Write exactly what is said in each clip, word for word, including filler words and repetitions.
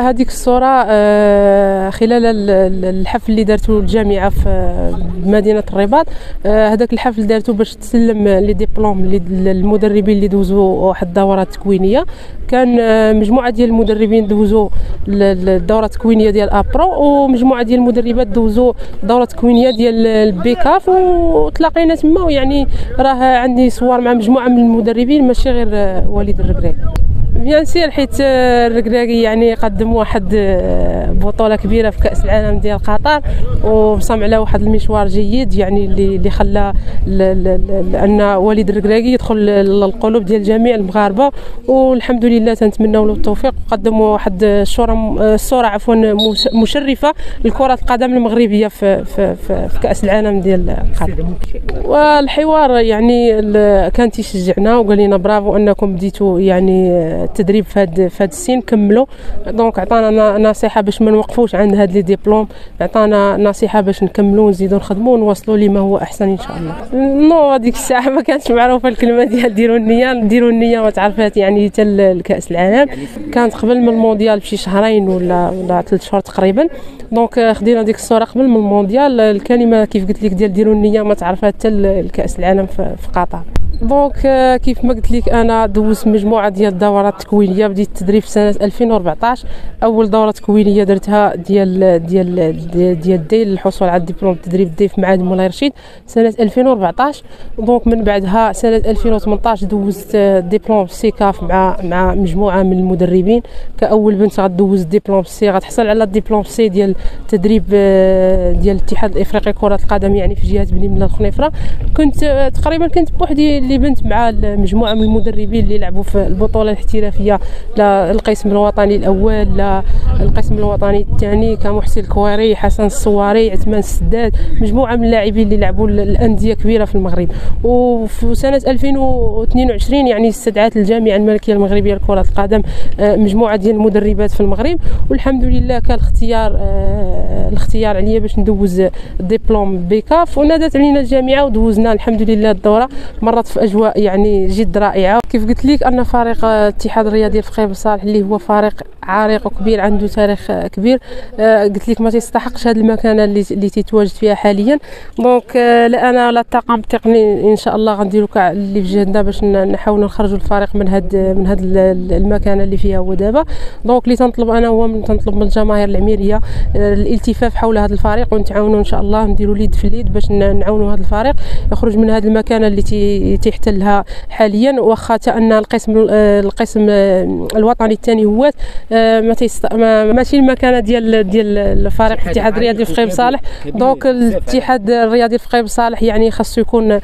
هذيك الصوره خلال الحفل اللي دارته الجامعه في مدينه الرباط. هذاك الحفل دارته باش تسلم لي ديبلوم للمدربين اللي دوزوا واحد الدوره تكوينيه. كان مجموعه ديال المدربين دوزوا الدوره التكوينيه ديال ابرو، ومجموعه ديال المدربات دوزوا دوره تكوينيه ديال البيكاف، وتلاقينا تما. ويعني راه عندي صور مع مجموعه من المدربين ماشي غير وليد الركراكي. بيان سير حيت الركراكي يعني قدم واحد بطوله كبيره في كاس العالم ديال قطر، وصام على واحد المشوار جيد يعني اللي اللي خلى ان وليد الركراكي يدخل للقلوب ديال جميع المغاربه، والحمد لله تنتمنوا له التوفيق. وقدموا واحد الصوره الصوره عفوا مشرفه لكره القدم المغربيه في في في, في كاس العالم ديال قطر. والحوار يعني كان تيشجعنا وقال لنا برافو انكم بديتوا يعني التدريب في هذا في هذا السن، كملوا. دونك عطانا نصيحه باش ما نوقفوش عند هاد لي ديبلوم، عطانا نصيحه باش نكملوا ونزيدوا نخدموا ونوصلوا لما هو احسن ان شاء الله. نو هذيك الساعه ما كانتش معروفه الكلمه ديال ديروا النيه، ديروا النيه ما تعرفات يعني حتى الكاس العالم. كانت قبل من المونديال بشي شهرين ولا ولا ثلاث شهور تقريبا. دونك خدينا ديك الصوره قبل من المونديال. الكلمه كيف قلت لك ديال ديروا النيه ما تعرفات حتى الكاس العالم في قطر. دونك كيف ما قلت لك انا دوزت مجموعه ديال الدورات التكوينيه. بديت التدريب في سنه ألفين وأربعطاش. اول دوره تكوينيه درتها ديال ديال ديال دي للحصول على الدبلوم التدريب دي في معهد مولاي رشيد سنه ألفين وأربعطاش. دونك من بعدها سنه ألفين وثمنطاش دوزت دبلوم سيكاف مع مع مجموعه من المدربين. كاول بنت غدوز دبلوم سي غتحصل على الدبلوم سي ديال التدريب ديال الاتحاد الافريقي لكره القدم يعني في جهه بني ملا الخنيفره. كنت تقريبا كنت بوحدي اللي بنت مع مجموعه من المدربين اللي لعبوا في البطوله الاحترافيه، لا القسم الوطني الاول لا القسم الوطني الثاني، كمحسن الكويري، حسن الصواري، عثمان السداد، مجموعه من اللاعبين اللي لعبوا الانديه كبيره في المغرب. وفي سنه ألفين واثنين وعشرين يعني استدعت الجامعه الملكيه المغربيه لكره القدم مجموعه ديال المدربات في المغرب، والحمد لله كان الاختيار الاختيار عليا باش ندوز دبلوم بيكاف. ونادت علينا الجامعه ودوزنا الحمد لله الدوره. مرت في اجواء يعني جد رائعه. كيف قلت لك ان فريق الاتحاد الرياضي الفقيه بصالح اللي هو فريق عريق وكبير عنده تاريخ كبير، قلت لك ما تيستحقش هذه المكانه اللي اللي تيتواجد فيها حاليا. دونك لا انا لا الطاقم التقني ان شاء الله غنديروا كاع اللي في جهدنا باش نحاولوا نخرجوا الفريق من هاد من هاد المكانه اللي فيها هو دابا. دونك اللي تنطلب انا هو من تنطلب من الجماهير العميريه الالتفاف حول هذا الفريق، ونتعاونوا ان شاء الله نديروا اليد في اليد باش نعاونوا هذا الفريق يخرج من هذه المكانه اللي تيحتلها حاليا. واخا ان القسم القسم الوطني الثاني هو ما تيست... ما ماشي المكانه ديال ديال الفريق الاتحاد الرياضي الفقيه بصالح. دونك الاتحاد الرياضي الفقيه بصالح يعني خاصو يكون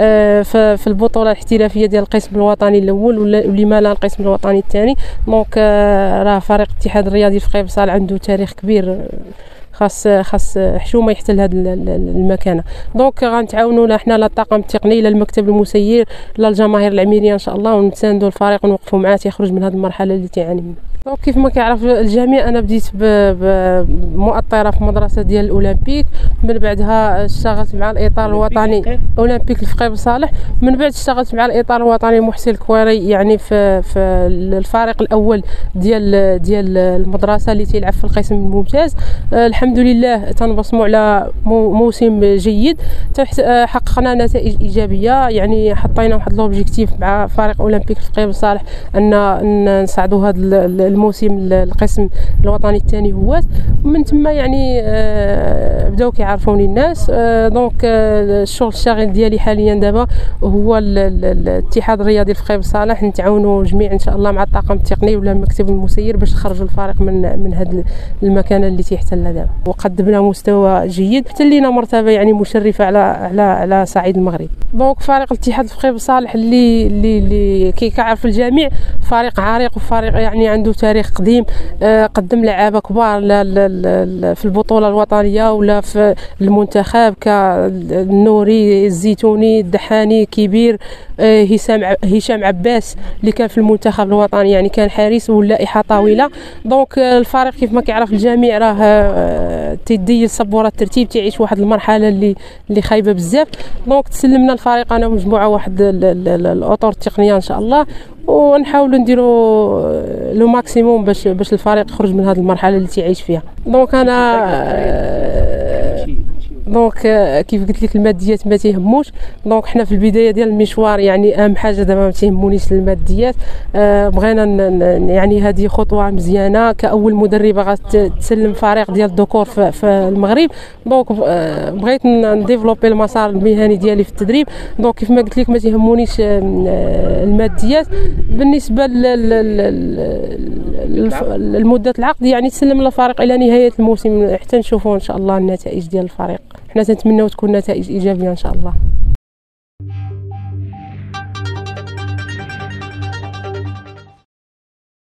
في البطوله الاحترافيه ديال القسم الوطني الاول ولما لا القسم الوطني الثاني. دونك راه فريق الاتحاد الرياضي الفقيه بصالح عنده تاريخ كبير، خاص خاص حشومه يحتل هذه المكانه. دونك غنتعاونوا لا حنا لا الطاقم التقني لا المكتب المسير لا الجماهير العميريه ان شاء الله، ونساندوا الفريق ونوقفوا معاه يخرج من هذه المرحله اللي تيعاني منها. دونك كيف ما كيعرف الجميع انا بديت بمؤطره في مدرسه ديال الاولمبيك، من بعدها اشتغلت مع الاطار الوطني اولمبيك الفقيه بصالح، من بعد اشتغلت مع الاطار الوطني محسن الكويري يعني في في الفريق الاول ديال ديال المدرسه اللي تيلعب في القسم الممتاز. الحمد لله تنبصموا على موسم جيد، حققنا نتائج ايجابيه. يعني حطينا واحد لوبجيكتيف مع فريق اولمبيك الفقيه بصالح ان نصعدوا هذا الموسم القسم الوطني الثاني هو. ومن ثم يعني بداو كيعرفوني الناس. دونك الشغل الشاغل ديالي حاليا دابا هو الاتحاد الرياضي الفقيه بصالح، نتعاونوا جميع ان شاء الله مع الطاقم التقني ولا المكتب المسير باش نخرجوا الفريق من من هذه المكانه اللي تيحتلها دابا. وقدمنا مستوى جيد حتى لينا مرتبه يعني مشرفه على على على صعيد المغرب. دونك فريق الاتحاد الفقيه بصالح اللي اللي اللي كيعرف الجميع فريق عريق وفريق يعني عنده تاريخ قديم. قدم لعابه كبار في البطوله الوطنيه ولا في المنتخب كالنوري الزيتوني الدحاني كبير، هشام هشام عباس اللي كان في المنتخب الوطني يعني كان حارس واللائحه طويله. دونك الفريق كيف ما كيعرف الجميع راه تيدي سبوره الترتيب تيعيش واحد المرحله اللي اللي خايبه بزاف. دونك تسلمنا الفريق انا ومجموعه واحد الاطر التقنيه ان شاء الله، ونحاولوا نديروا لو ماكسيموم باش باش الفريق يخرج من هذه المرحله اللي تيعيش فيها. دونك انا دونك كيف قلت لك الماديات ما تيهموش. دونك حنا في البدايه ديال المشوار يعني اهم حاجه دابا ما تيهمونيش الماديات. أه بغينا يعني هذه خطوه مزيانه كاول مدربه غتسلم فريق ديال الذكور في, في المغرب. دونك أه بغيت نديفلوبي المسار المهني ديالي في التدريب. دونك كيف ما قلت لك ما تيهمونيش الماديات. بالنسبه لمده العقد يعني تسلم الفريق الى نهايه الموسم حتى نشوفوا ان شاء الله النتائج ديال الفريق. حنا تنتمناو تكون نتائج ايجابيه ان شاء الله.